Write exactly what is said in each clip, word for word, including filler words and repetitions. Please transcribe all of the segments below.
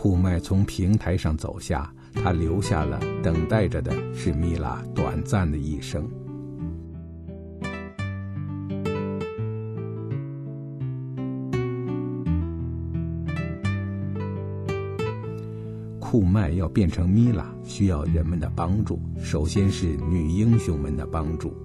库麦从平台上走下，他留下了等待着的是米拉短暂的一生。库麦要变成米拉，需要人们的帮助，首先是女英雄们的帮助。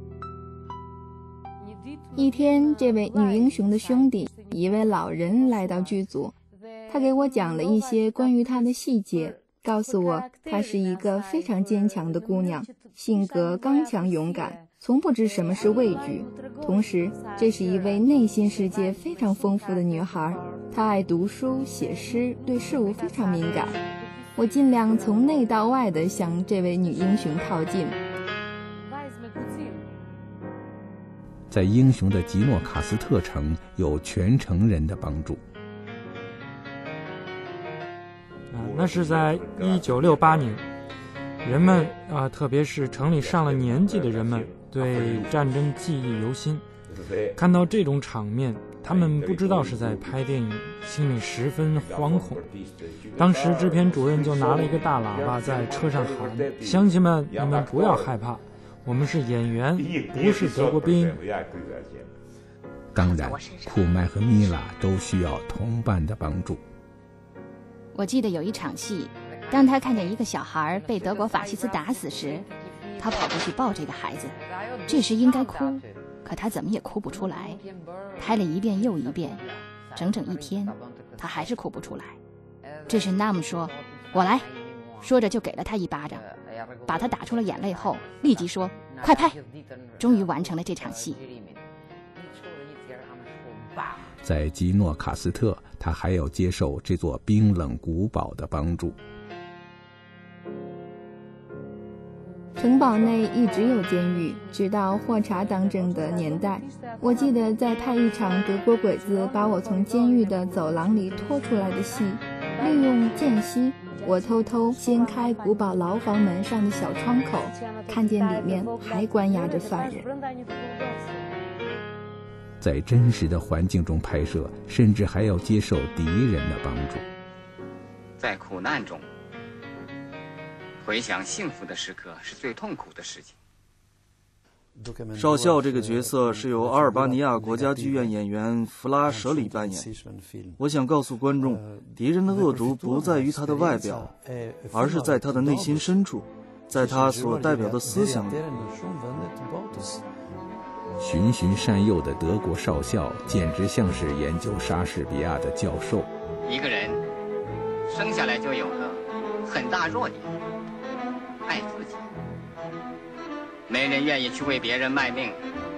一天，这位女英雄的兄弟，一位老人来到剧组，他给我讲了一些关于她的细节，告诉我她是一个非常坚强的姑娘，性格刚强勇敢，从不知什么是畏惧。同时，这是一位内心世界非常丰富的女孩，她爱读书写诗，对事物非常敏感。我尽量从内到外地向这位女英雄靠近。 在英雄的吉诺卡斯特城有全城人的帮助。 啊，那是在一九六八年，人们啊，特别是城里上了年纪的人们，对战争记忆犹新。看到这种场面，他们不知道是在拍电影，心里十分惶恐。当时制片主任就拿了一个大喇叭在车上喊：“乡亲们，你们不要害怕，我们是演员，不是德国兵。” 当然，库麦和米拉都需要同伴的帮助。 我记得有一场戏，当他看见一个小孩被德国法西斯打死时，他跑过去抱这个孩子。这时应该哭，可他怎么也哭不出来，拍了一遍又一遍，整整一天，他还是哭不出来。这时纳姆说：“我来。”说着就给了他一巴掌，把他打出了眼泪后，立即说：“快拍！”终于完成了这场戏。 在基诺卡斯特，他还要接受这座冰冷古堡的帮助。 城堡内一直有监狱，直到霍查当政的年代。我记得在拍一场德国鬼子把我从监狱的走廊里拖出来的戏，利用间隙，我偷偷掀开古堡牢房门上的小窗口，看见里面还关押着犯人。 在真实的环境中拍摄，甚至还要接受敌人的帮助。 在苦难中回想幸福的时刻是最痛苦的事情。 少校这个角色是由阿尔巴尼亚国家剧院演员弗拉舍里扮演。我想告诉观众，敌人的恶毒不在于他的外表，而是在他的内心深处，在他所代表的思想里。 循循善诱的德国少校简直像是研究莎士比亚的教授。 一个人生下来就有个很大弱点，爱自己，没人愿意去为别人卖命，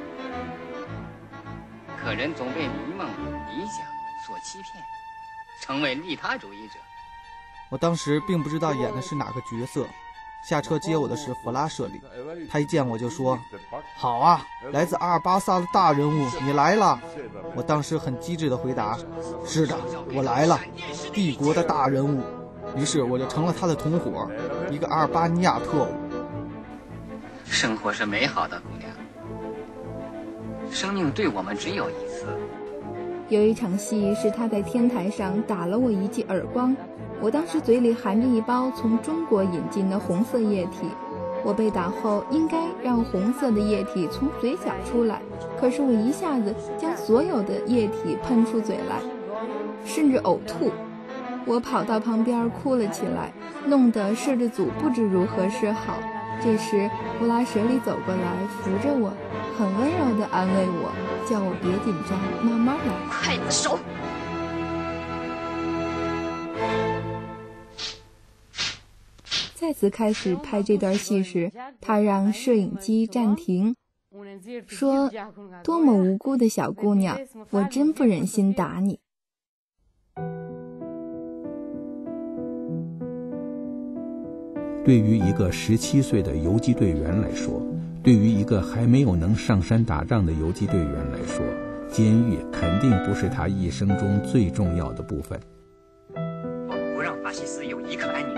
可人总被迷梦理想所欺骗，成为利他主义者。 我当时并不知道演的是哪个角色，下车接我的是弗拉舍里，他一见我就说：“好啊，来自阿尔巴萨的大人物，你来了。”我当时很机智地回答：“是的，我来了，帝国的大人物。”于是我就成了他的同伙，一个阿尔巴尼亚特务。 生活是美好的，姑娘，生命对我们只有一次。 有一场戏是他在天台上打了我一记耳光，我当时嘴里含着一包从中国引进的红色液体，我被打后应该让红色的液体从嘴角出来，可是我一下子将所有的液体喷出嘴来，甚至呕吐。我跑到旁边哭了起来，弄得摄制组不知如何是好。这时弗拉舍里走过来扶着我，很温柔地安慰我，叫我别紧张，慢慢来。 快点手！ 再次开始拍这段戏时，他让摄影机暂停，说：“多么无辜的小姑娘，我真不忍心打你。” 对于一个十七岁的游击队员来说，对于一个还没有能上山打仗的游击队员来说，监狱肯定不是他一生中最重要的部分。 我不让法西斯有一刻安宁。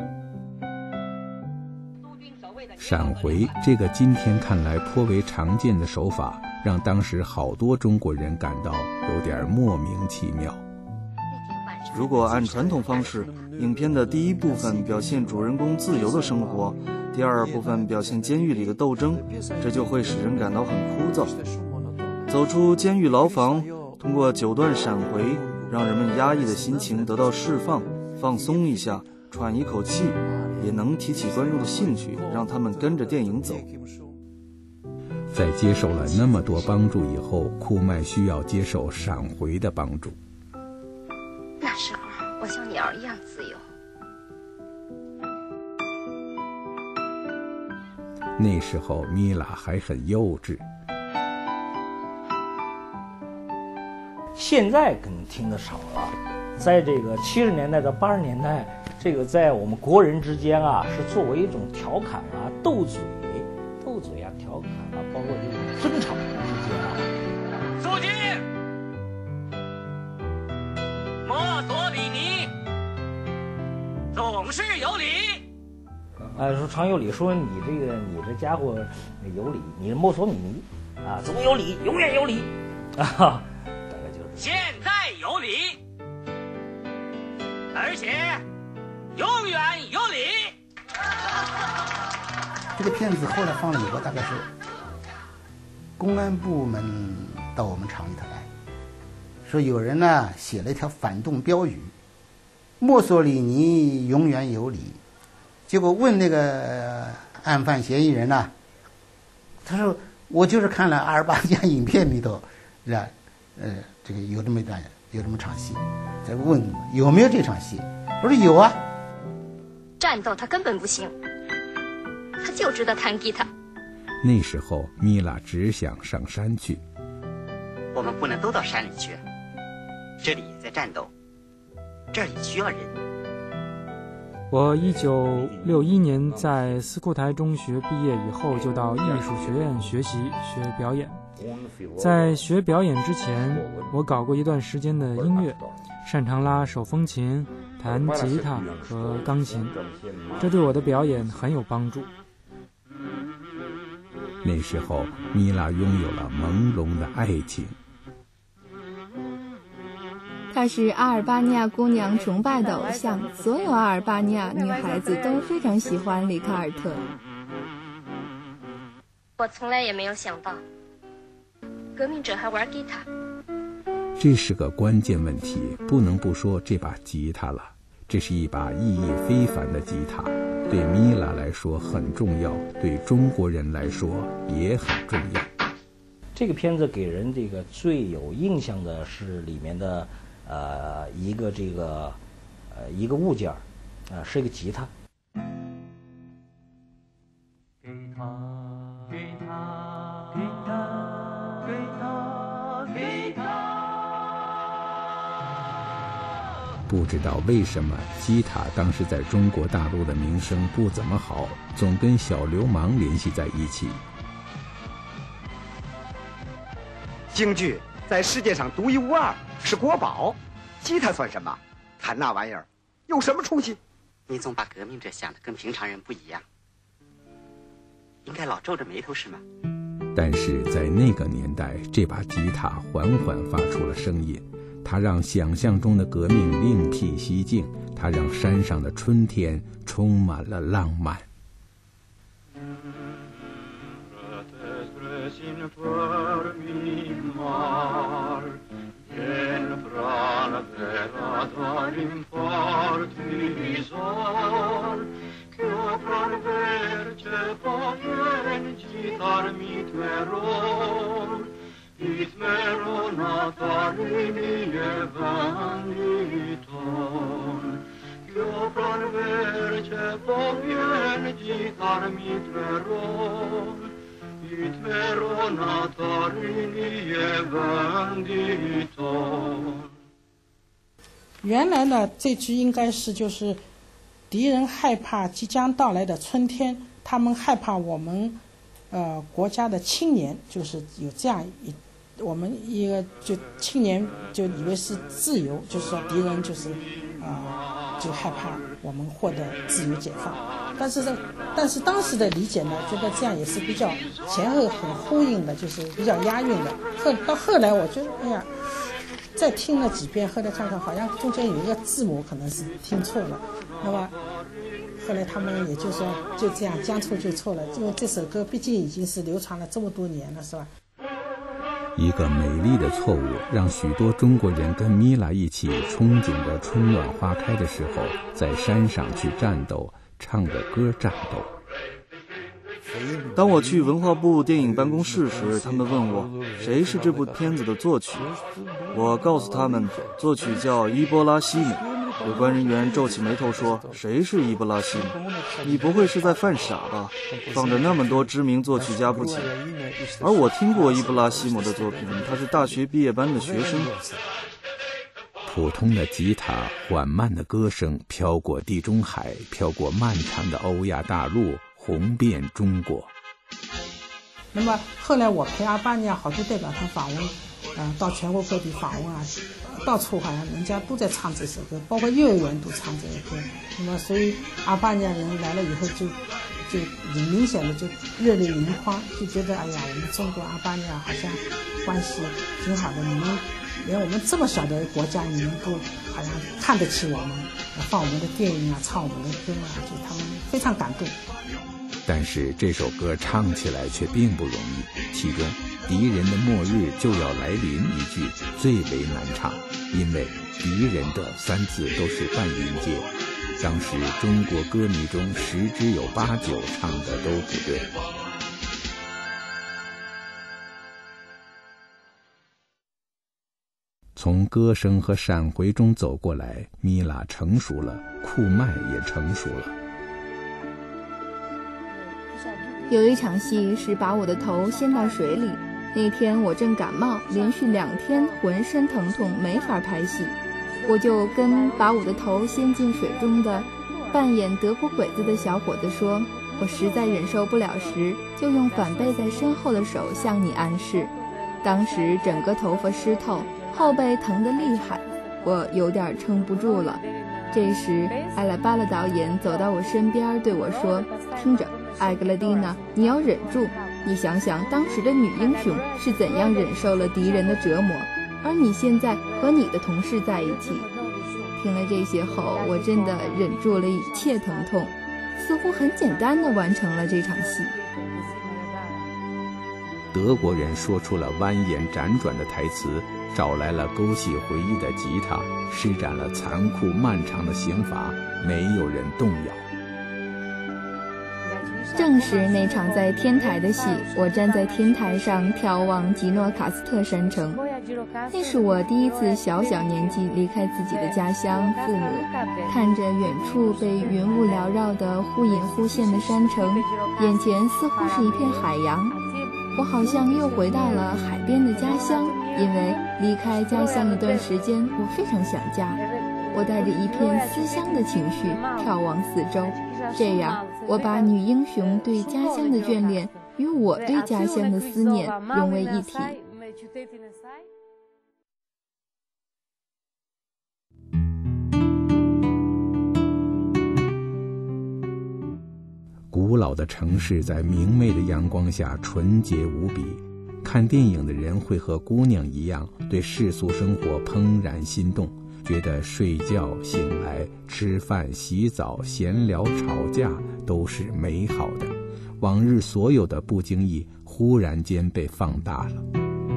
闪回这个今天看来颇为常见的手法，让当时好多中国人感到有点莫名其妙。 如果按传统方式，影片的第一部分表现主人公自由的生活，第二部分表现监狱里的斗争，这就会使人感到很枯燥。走出监狱牢房，通过九段闪回，让人们压抑的心情得到释放，放松一下，喘一口气，也能提起观众的兴趣，让他们跟着电影走。 在接受了那么多帮助以后，库麦需要接受闪回的帮助。 那时候我像鸟一样自由。 那时候米拉还很幼稚。 现在可能听得少了，在这个七十年代到八十年代，这个在我们国人之间啊，是作为一种调侃啊、斗嘴、斗嘴啊、调侃啊，包括这种争吵之间啊。 肃静！墨索里尼总是有理。 啊，说常有理，说你这个你这家伙有理，你是墨索里尼啊，总有理，永远有理啊。 现在有理，而且永远有理。 这个片子后来放了以后，大概是公安部门到我们厂里头来，说有人呢写了一条反动标语：墨索里尼永远有理。结果问那个案犯嫌疑人呢，他说我就是看了阿尔巴尼亚影片里头，是吧？呃，这个有这么一段，有这么场戏，再问有没有这场戏，我说有啊。 战斗他根本不行，他就知道弹吉他。 那时候米拉只想上山去。 我们不能都到山里去，这里在战斗，这里需要人。 我一九六一年在斯库台中学毕业以后，就到艺术学院学习学表演。在学表演之前，我搞过一段时间的音乐，擅长拉手风琴、弹吉他和钢琴，这对我的表演很有帮助。 那时候米拉拥有了朦胧的爱情。 她是阿尔巴尼亚姑娘崇拜的偶像，所有阿尔巴尼亚女孩子都非常喜欢里卡尔特。 我从来也没有想到革命者还玩吉他。 这是个关键问题，不能不说这把吉他了。这是一把意义非凡的吉他，对米拉来说很重要，对中国人来说也很重要。 这个片子给人这个最有印象的是里面的呃一个这个呃一个物件啊、呃，是一个吉他。给他，给他，给他，给他，给他。 不知道为什么吉他当时在中国大陆的名声不怎么好，总跟小流氓联系在一起。 京剧在世界上独一无二，是国宝，吉他算什么？弹那玩意儿有什么出息？ 你总把革命者想的跟平常人不一样，应该老皱着眉头是吗？ 但是在那个年代，这把吉他缓缓发出了声音，它让想象中的革命另辟蹊径，它让山上的春天充满了浪漫。 原来呢，这句应该是就是敌人害怕即将到来的春天，他们害怕我们呃国家的青年，就是有这样一我们一个就青年就以为是自由，就是说敌人就是啊、呃、就害怕我们获得自由解放。但是这但是当时的理解呢，觉得这样也是比较前后很呼应的，就是比较押韵的。后到后来我觉得，哎呀，这再听了几遍，后来看看好像中间有一个字母可能是听错了，那么后来他们也就说就这样将错就错了，因为这首歌毕竟已经是流传了这么多年了，是吧？ 一个美丽的错误，让许多中国人跟米拉一起憧憬着春暖花开的时候，在山上去战斗，唱着歌战斗。 当我去文化部电影办公室时，他们问我谁是这部片子的作曲，我告诉他们作曲叫伊波拉西姆。有关人员皱起眉头说，谁是伊波拉西姆？你不会是在犯傻吧？放着那么多知名作曲家不起。而我听过伊波拉西姆的作品，他是大学毕业班的学生。 普通的吉他，缓慢的歌声，飘过地中海，飘过漫长的欧亚大陆，红遍中国。 那么后来我陪阿巴尼亚好多代表团访问，呃，到全国各地访问啊，到处好像人家都在唱这首歌，包括幼儿园都唱这首歌。那么所以阿巴尼亚人来了以后就就很明显的就热泪盈眶，就觉得哎呀，我们中国阿巴尼亚好像关系挺好的，你们连我们这么小的国家，你们都好像看得起我们，放我们的电影啊，唱我们的歌啊，就他们非常感动。 但是这首歌唱起来却并不容易，其中敌人的末日就要来临一句最为难唱，因为敌人的三字都是半音阶，当时中国歌迷中十之有八九唱的都不对。从歌声和闪回中走过来，米拉成熟了，库麦也成熟了。 有一场戏是把我的头掀到水里，那天我正感冒，连续两天浑身疼痛，没法拍戏。我就跟把我的头掀进水中的扮演德国鬼子的小伙子说，我实在忍受不了时，就用反背在身后的手向你暗示。当时整个头发湿透，后背疼得厉害，我有点撑不住了。这时艾拉巴拉导演走到我身边对我说，听着艾格拉蒂娜，你要忍住，你想想当时的女英雄是怎样忍受了敌人的折磨，而你现在和你的同事在一起。听了这些后，我真的忍住了一切疼痛，似乎很简单地完成了这场戏。 德国人说出了蜿蜒辗转的台词，找来了勾起回忆的吉他，施展了残酷漫长的刑罚，没有人动摇。 正是那场在天台的戏，我站在天台上眺望吉诺卡斯特山城，那是我第一次小小年纪离开自己的家乡父母，看着远处被云雾缭绕的忽隐忽现的山城，眼前似乎是一片海洋，我好像又回到了海边的家乡，因为离开家乡一段时间，我非常想家。我带着一片思乡的情绪眺望四周，这样我把女英雄对家乡的眷恋与我对家乡的思念融为一体。 古老的城市在明媚的阳光下纯洁无比，看电影的人会和姑娘一样对世俗生活怦然心动，觉得睡觉、醒来、吃饭、洗澡、闲聊、吵架都是美好的，往日所有的不经意忽然间被放大了。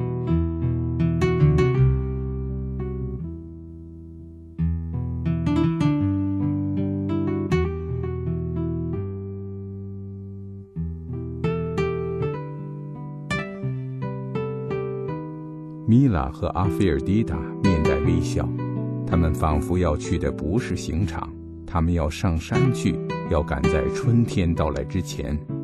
米拉和阿菲尔迪达面带微笑，他们仿佛要去的不是刑场，他们要上山去，要赶在春天到来之前